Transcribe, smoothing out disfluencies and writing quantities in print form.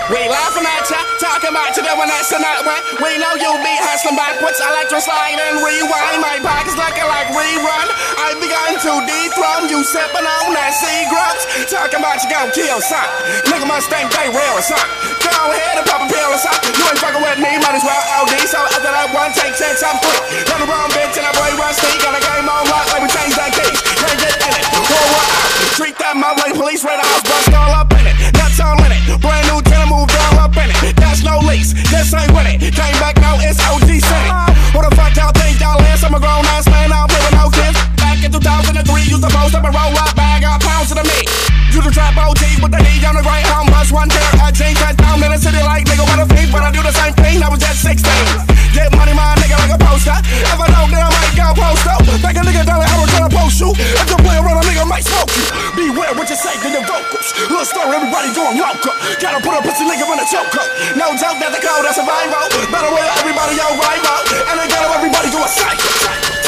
We laughing at ya, talking about you doing that tonight when we know you be hustling backwards. Electro slide and rewind, my pockets looking like rerun. I begun to dethrone you, sipping on that Seagrams. Talking about you gon' kill something. Nigga must think they real or something. Go ahead and pop a pill or something. You ain't fucking with me, might as well OD. So after that one, take 10, I'm free. Run the wrong bitch and that boy rusty. Got a game on lock like we changed that key. Can't get in it, pour what out. Treat that mouth like police, raid the house, bust all up in it. Nuts all in it, brand new tenant moved all up in it. That's no lease, this ain't with it. Came back now, it's OG City. Who the fuck y'all think y'all is? I'm a grown ass man, I don't play with no kids. Back in 2003, used to post up and roll up bag, got pounds to the meat. You the trap OG with the heat on the right home bus, one pair of jeans, cut down in the city like nigga, what a feet. But I do the same thing, I was just 16. Get money, my nigga, like a poster. If I don't, then I might go post up. Make a nigga down like I was trying to post you. If you play around, a nigga might smoke you. Beware what you say to your vocals. Little story, everybody going local. Gotta put a pussy nigga in a choker. No joke that the code, that's survival. Better with everybody, yo, rival. And they gotta everybody go a cycle.